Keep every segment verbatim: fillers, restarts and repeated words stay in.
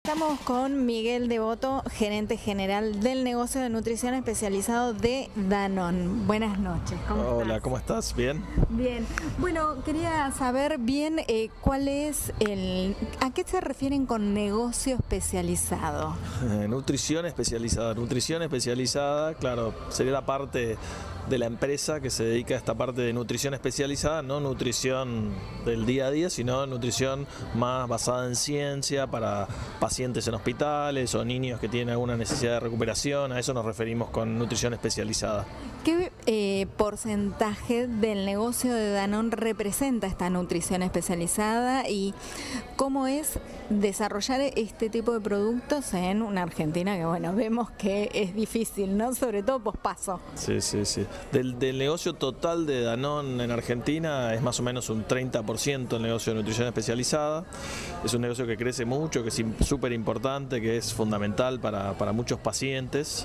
Estamos con Miguel Devoto, gerente general del negocio de nutrición especializado de Danone. Buenas noches, ¿cómo estás? Hola, ¿cómo estás? ¿Bien? Bien. Bueno, quería saber bien eh, cuál es el... ¿A qué se refieren con negocio especializado? Eh, nutrición especializada. Nutrición especializada, claro, sería la parte de la empresa que se dedica a esta parte de nutrición especializada, no nutrición del día a día, sino nutrición más basada en ciencia para pacientes en hospitales o niños que tienen alguna necesidad de recuperación. A eso nos referimos con nutrición especializada. ¿Qué eh, porcentaje del negocio de Danone representa esta nutrición especializada y cómo es desarrollar este tipo de productos en una Argentina que, bueno, vemos que es difícil, ¿no? Sobre todo pospaso. Sí, sí, sí. Del, del negocio total de Danone en Argentina es más o menos un treinta por ciento el negocio de nutrición especializada. Es un negocio que crece mucho, que es súper importante, que es fundamental para, para muchos pacientes.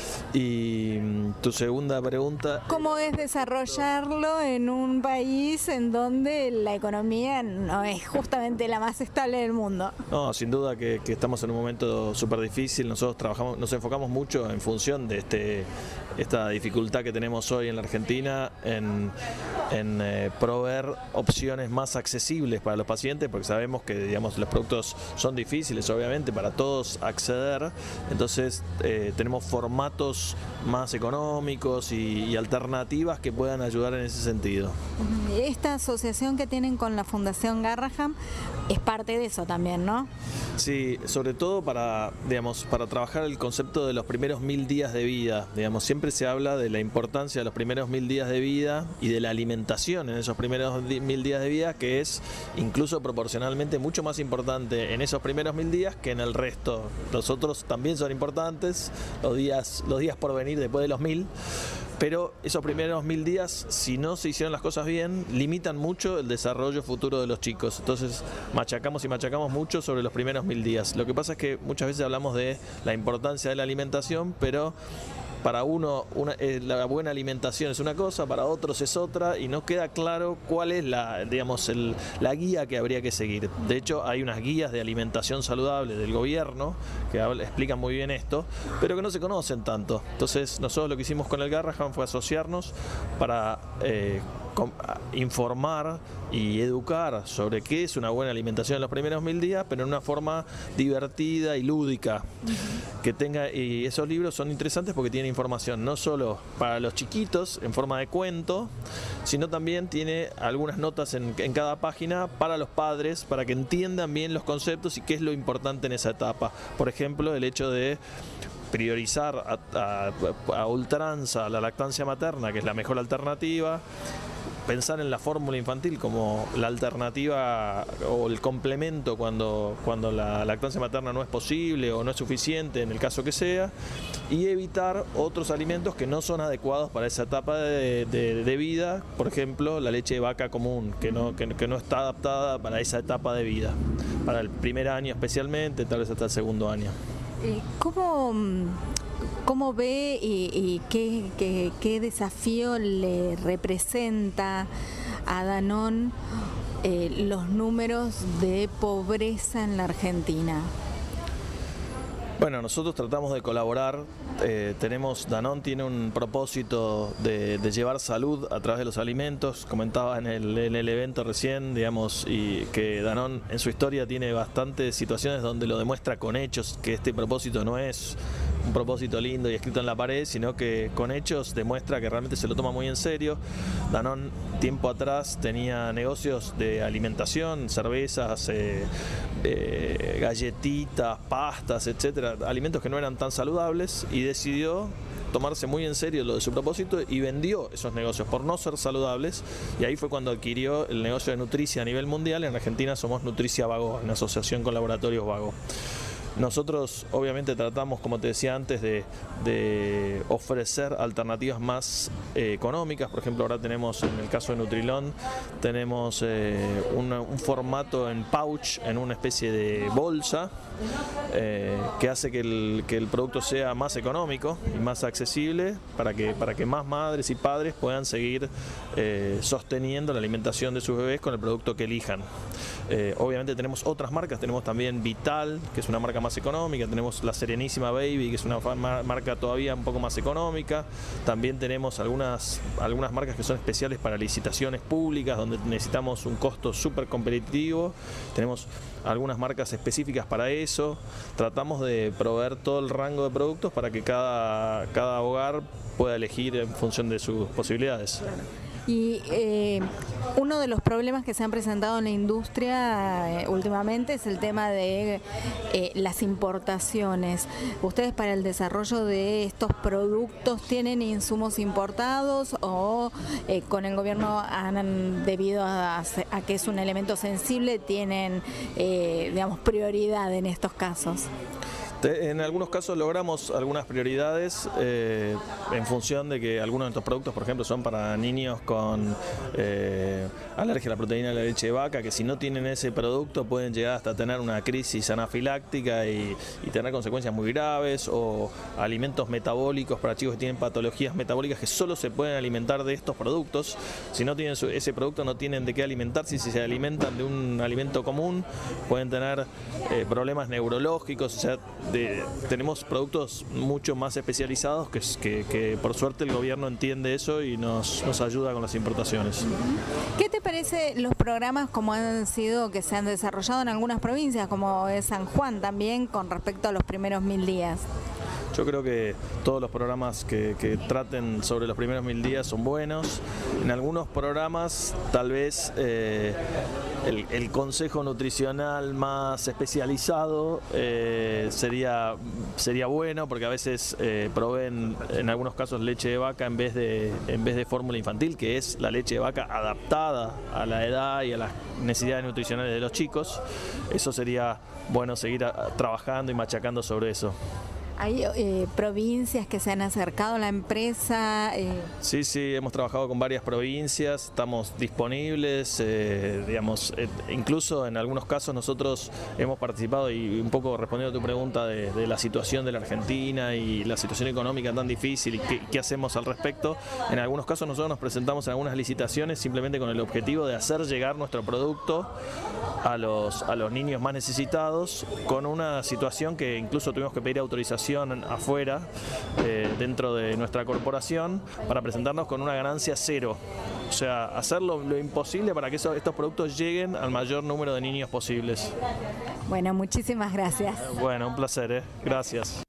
Y tu segunda pregunta... ¿Cómo es desarrollarlo en un país en donde la economía no es justamente la más estable del mundo? No, sin duda que, que estamos en un momento súper difícil. Nosotros trabajamos, nos enfocamos mucho en función de este, esta dificultad que tenemos hoy en la Argentina en, en eh, proveer opciones más accesibles para los pacientes, porque sabemos que, digamos, los productos son difíciles, obviamente, para todos acceder. Entonces eh, tenemos formatos más económicos y, y alternativas que puedan ayudar en ese sentido. Esta asociación que tienen con la Fundación Garraham es parte de eso también, ¿no? Sí, sobre todo para, digamos, para trabajar el concepto de los primeros mil días de vida. Digamos, siempre se habla de la importancia de los primeros mil días de vida y de la alimentación en esos primeros mil días de vida, que es incluso proporcionalmente mucho más importante en esos primeros mil días que en el resto. Los otros también son importantes, los días, los días por venir después de los mil. Pero esos primeros mil días, si no se hicieron las cosas bien, limitan mucho el desarrollo futuro de los chicos. Entonces machacamos y machacamos mucho sobre los primeros mil días. Lo que pasa es que muchas veces hablamos de la importancia de la alimentación, pero para uno una, eh, la buena alimentación es una cosa, para otros es otra, y no queda claro cuál es la, digamos, el, la guía que habría que seguir. De hecho, hay unas guías de alimentación saludable del gobierno que habla, explican muy bien esto, pero que no se conocen tanto. Entonces, nosotros lo que hicimos con el Garraham fue asociarnos para eh, com, informar y educar sobre qué es una buena alimentación en los primeros mil días, pero en una forma divertida y lúdica. Que tenga, y esos libros son interesantes porque tienen información no solo para los chiquitos en forma de cuento, sino también tiene algunas notas en, en cada página para los padres, para que entiendan bien los conceptos y qué es lo importante en esa etapa. Por ejemplo, el hecho de priorizar a, a, a ultranza la lactancia materna, que es la mejor alternativa. Pensar en la fórmula infantil como la alternativa o el complemento cuando, cuando la lactancia materna no es posible o no es suficiente, en el caso que sea, y evitar otros alimentos que no son adecuados para esa etapa de, de, de vida, por ejemplo la leche de vaca común, que no, que, que no está adaptada para esa etapa de vida, para el primer año especialmente, tal vez hasta el segundo año. ¿Cómo, cómo ve y, y qué, qué, qué desafío le representa a Danone eh, los números de pobreza en la Argentina? Bueno, nosotros tratamos de colaborar, eh, tenemos, Danone tiene un propósito de, de llevar salud a través de los alimentos. Comentaba en el, en el evento recién, digamos, y que Danone en su historia tiene bastantes situaciones donde lo demuestra con hechos, que este propósito no es un propósito lindo y escrito en la pared, sino que con hechos demuestra que realmente se lo toma muy en serio. Danone tiempo atrás tenía negocios de alimentación, cervezas, eh, eh, galletitas, pastas, etcétera, alimentos que no eran tan saludables, y decidió tomarse muy en serio lo de su propósito y vendió esos negocios por no ser saludables, y ahí fue cuando adquirió el negocio de Nutricia a nivel mundial. En Argentina somos Nutricia Vago, en asociación con Laboratorios Vago. Nosotros obviamente tratamos, como te decía antes, de, de ofrecer alternativas más eh, económicas. Por ejemplo, ahora tenemos, en el caso de Nutrilon, tenemos eh, un, un formato en pouch, en una especie de bolsa, eh, que hace que el, que el producto sea más económico y más accesible para que, para que más madres y padres puedan seguir eh, sosteniendo la alimentación de sus bebés con el producto que elijan. Eh, obviamente tenemos otras marcas, tenemos también Vital, que es una marca más económica, tenemos la Serenísima Baby, que es una marca todavía un poco más económica, también tenemos algunas, algunas marcas que son especiales para licitaciones públicas, donde necesitamos un costo súper competitivo, tenemos algunas marcas específicas para eso, tratamos de proveer todo el rango de productos para que cada, cada hogar pueda elegir en función de sus posibilidades. Y eh, uno de los problemas que se han presentado en la industria eh, últimamente es el tema de eh, las importaciones. ¿Ustedes para el desarrollo de estos productos tienen insumos importados o eh, con el gobierno han, debido a, a que es un elemento sensible, tienen eh, digamos, prioridad en estos casos? En algunos casos logramos algunas prioridades eh, en función de que algunos de estos productos, por ejemplo, son para niños con eh, alergia a la proteína de la leche de vaca, que si no tienen ese producto pueden llegar hasta tener una crisis anafiláctica y, y tener consecuencias muy graves, o alimentos metabólicos para chicos que tienen patologías metabólicas que solo se pueden alimentar de estos productos. Si no tienen su, ese producto no tienen de qué alimentarse, y si se alimentan de un alimento común pueden tener eh, problemas neurológicos. O sea, De, tenemos productos mucho más especializados que, que, que por suerte el gobierno entiende eso y nos, nos ayuda con las importaciones. ¿Qué te parece los programas como han sido, que se han desarrollado en algunas provincias, como es San Juan también, con respecto a los primeros mil días? Yo creo que todos los programas que, que traten sobre los primeros mil días son buenos. En algunos programas tal vez eh, el, el consejo nutricional más especializado eh, sería, sería bueno, porque a veces eh, proveen en algunos casos leche de vaca en vez de, en vez de fórmula infantil, que es la leche de vaca adaptada a la edad y a las necesidades nutricionales de los chicos. Eso sería bueno seguir a, trabajando y machacando sobre eso. ¿Hay eh, provincias que se han acercado a la empresa? Eh... Sí, sí, hemos trabajado con varias provincias, estamos disponibles, eh, digamos, eh, incluso en algunos casos nosotros hemos participado, y un poco respondiendo a tu pregunta de, de la situación de la Argentina y la situación económica tan difícil y qué, qué hacemos al respecto. En algunos casos nosotros nos presentamos en algunas licitaciones simplemente con el objetivo de hacer llegar nuestro producto a los, a los niños más necesitados, con una situación que incluso tuvimos que pedir autorización afuera, eh, dentro de nuestra corporación, para presentarnos con una ganancia cero. O sea, hacer lo, lo imposible para que eso, estos productos lleguen al mayor número de niños posibles. Bueno, muchísimas gracias. Bueno, un placer, ¿eh? Gracias.